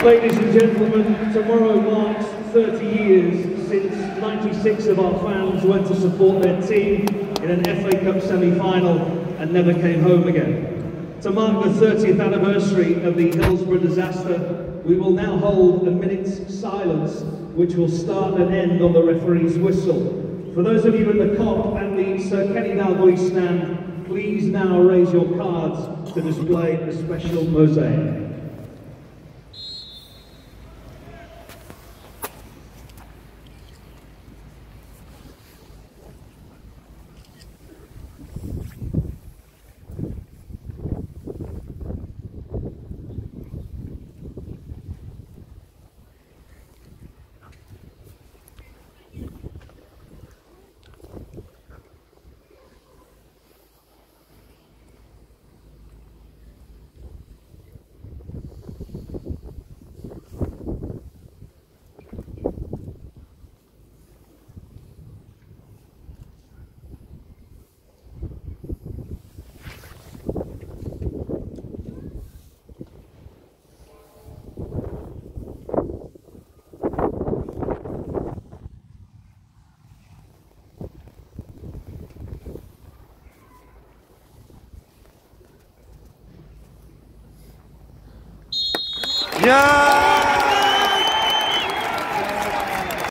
Ladies and gentlemen, tomorrow marks 30 years since 96 of our fans went to support their team in an FA Cup semi-final and never came home again. To mark the 30th anniversary of the Hillsborough disaster, we will now hold a minute's silence, which will start and end on the referee's whistle. For those of you in the COP and the Sir Kenny Dalglish stand, please now raise your cards to display a special mosaic. Yeah!